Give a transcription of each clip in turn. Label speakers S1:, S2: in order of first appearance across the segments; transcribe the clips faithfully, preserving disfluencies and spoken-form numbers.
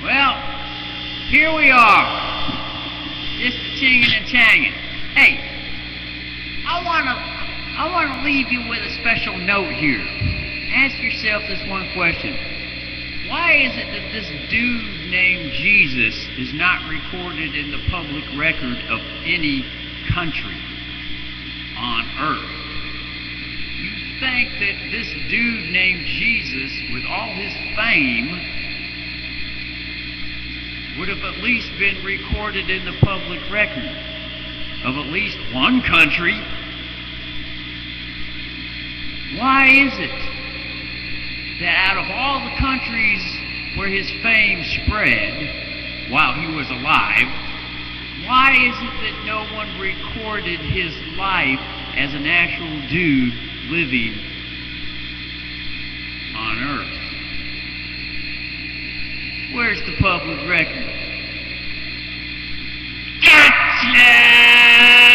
S1: Well, here we are. Just chinging and changing. Hey, I wanna, I wanna leave you with a special note here. Ask yourself this one question. Why is it that this dude named Jesus is not recorded in the public record of any country on earth? You think that this dude named Jesus, with all his fame, would have at least been recorded in the public record of at least one country? Why is it that out of all the countries where his fame spread while he was alive, why is it that no one recorded his life as an actual dude living on Earth? Where's the public record? Gotcha!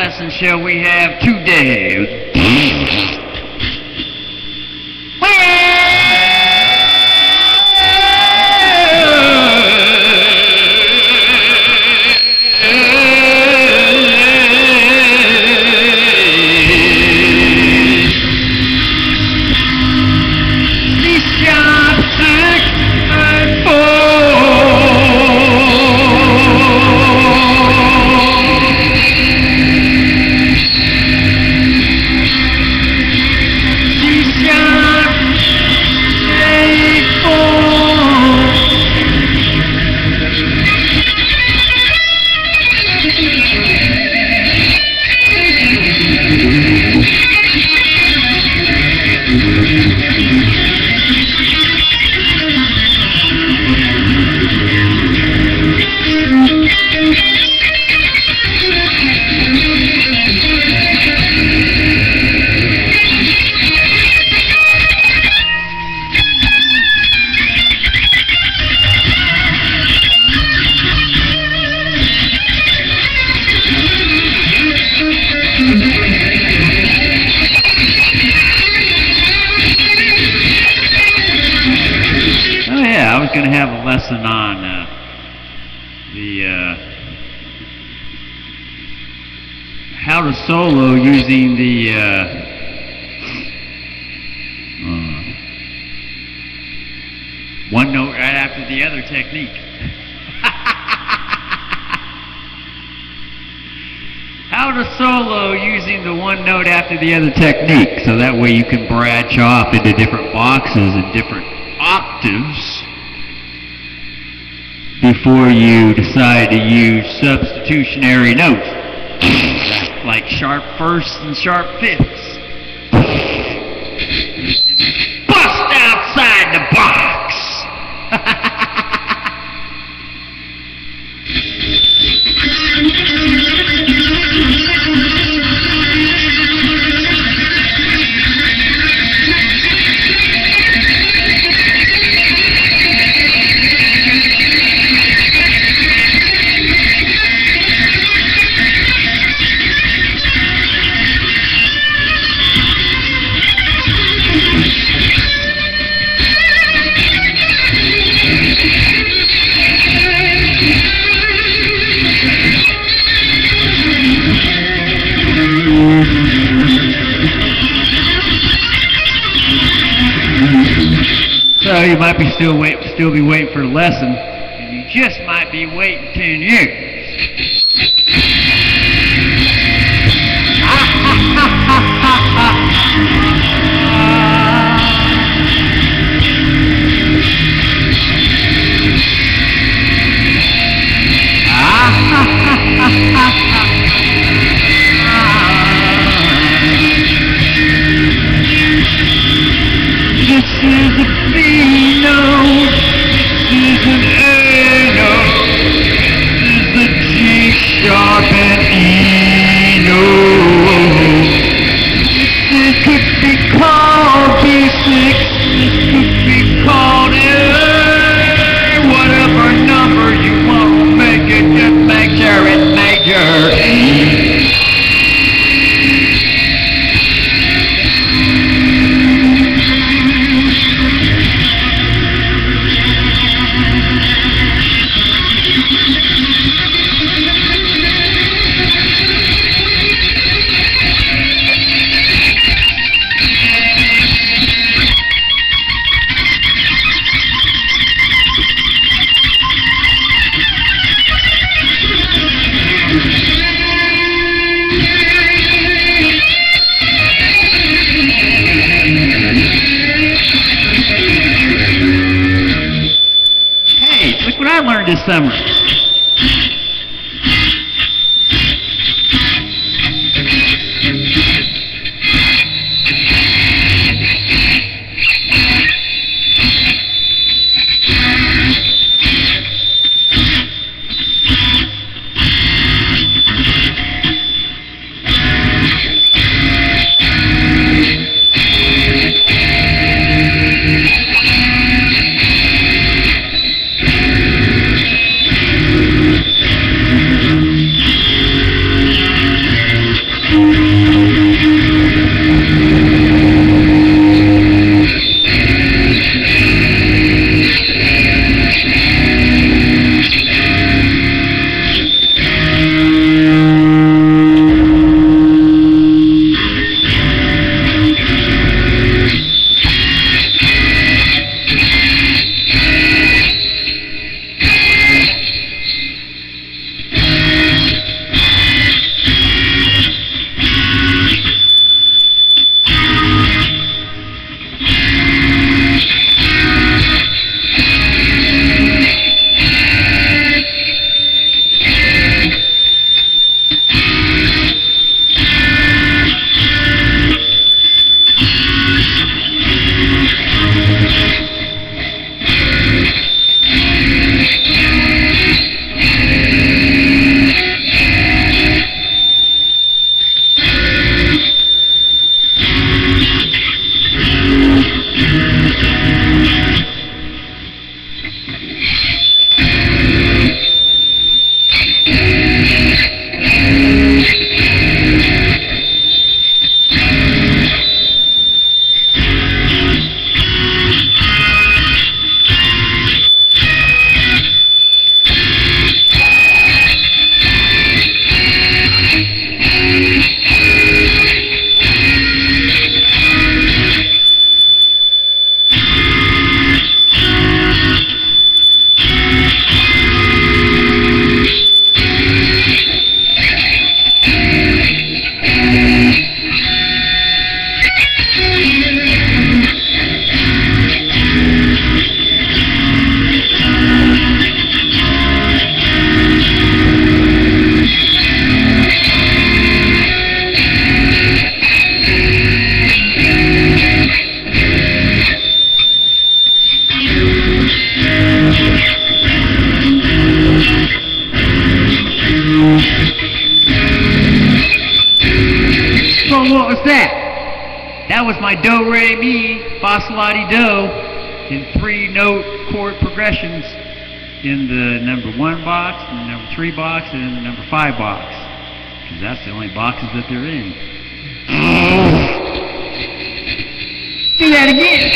S1: lesson shall we have today? Going to have a lesson on uh, the uh, how to solo using the uh, uh, one note right after the other technique. How to solo using the one note after the other technique, so that way you can branch off into different boxes and different octaves before you decide to use substitutionary notes, like sharp firsts and sharp fifths. Bust outside the box! So you might be still wait, still be waiting for the lesson, and you just might be waiting ten years. This is a B note, this is an A note, this is a G sharp and E note. This could be called B six, this could be called A, whatever number you want to make it, just make sure it's major E. Look what I learned this summer. Oh, what was that? That was my do re mi fa sol la ti do in three note chord progressions in the number one box, and the number three box, and in the number five box. Because that's the only boxes that they're in. Do that again.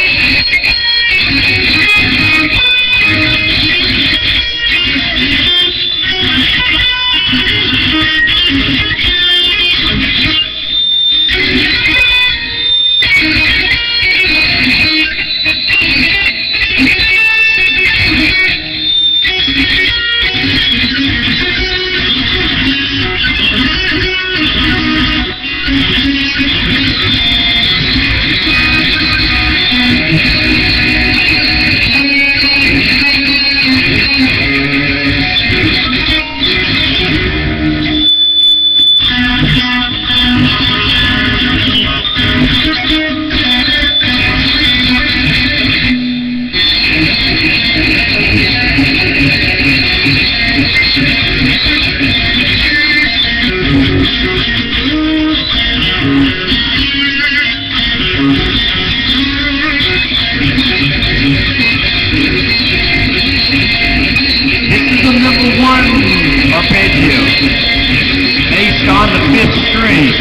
S1: Arpeggio, based on the fifth string.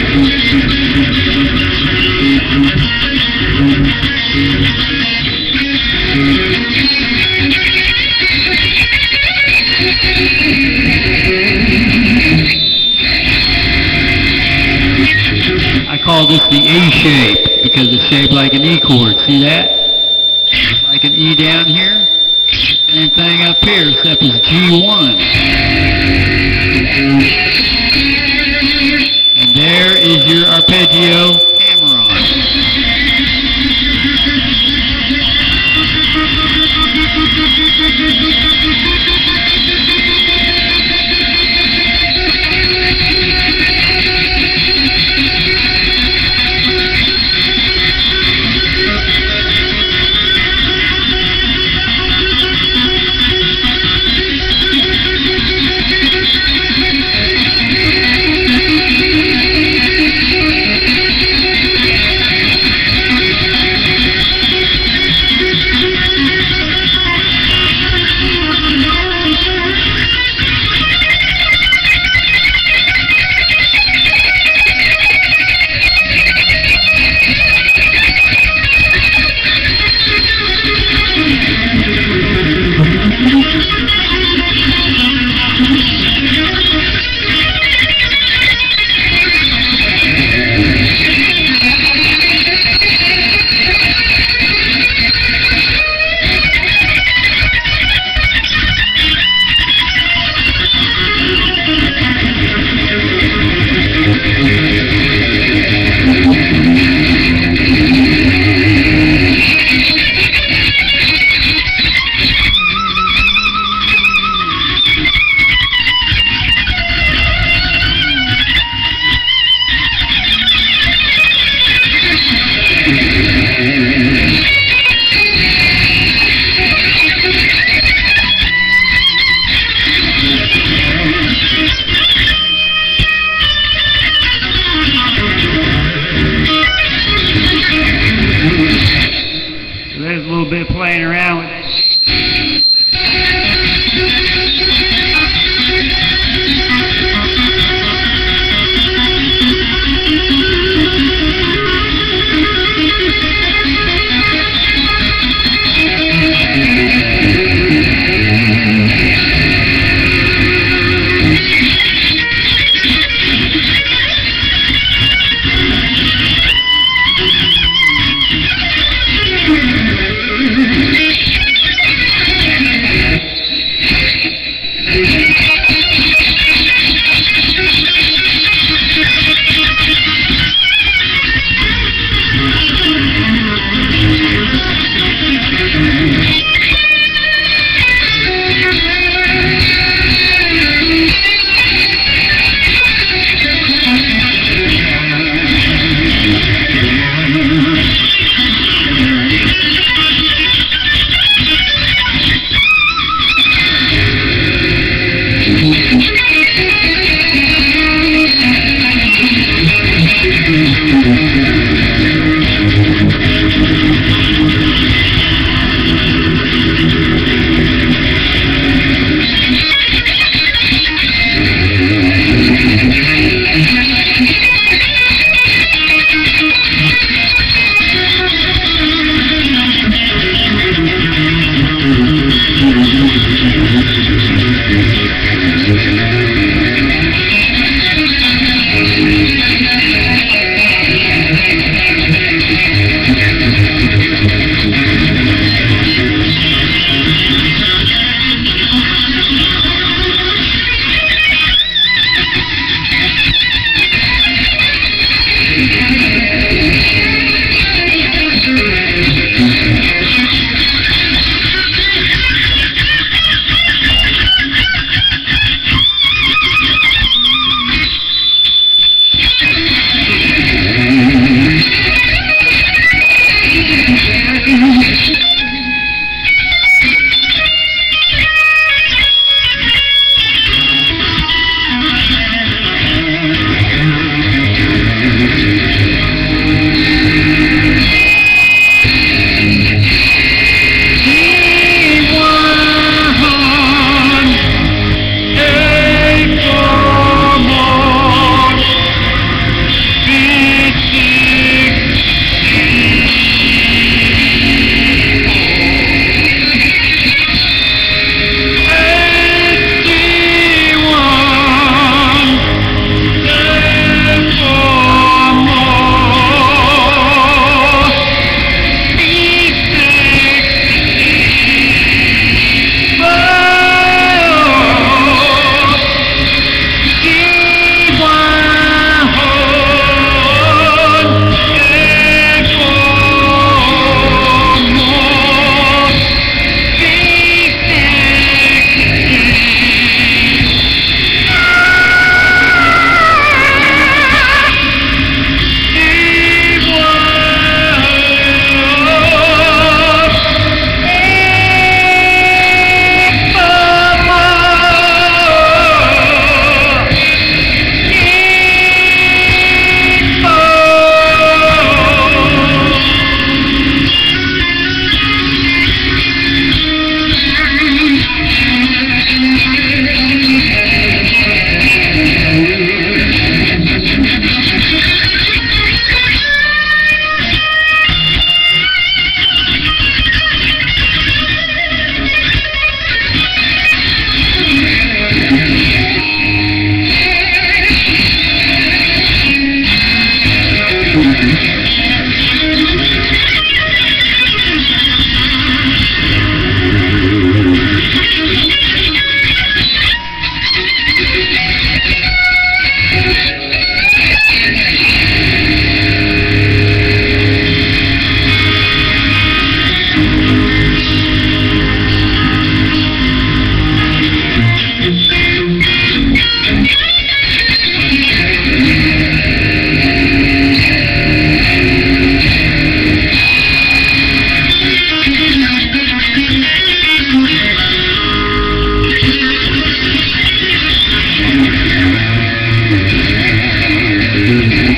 S1: I call this the A shape because it's shaped like an E chord. See that? Like an E down here. Same thing up here, except it's G one. And there is your arpeggio hammer-on.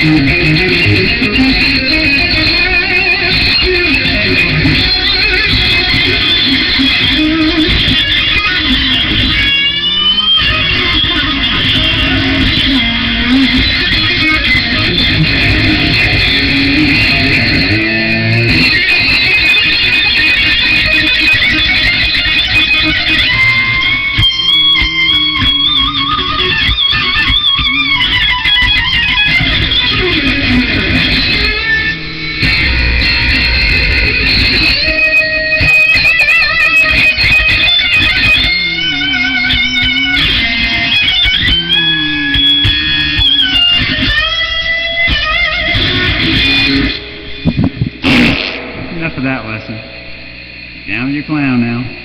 S1: Enough of that lesson. Down with your clown now.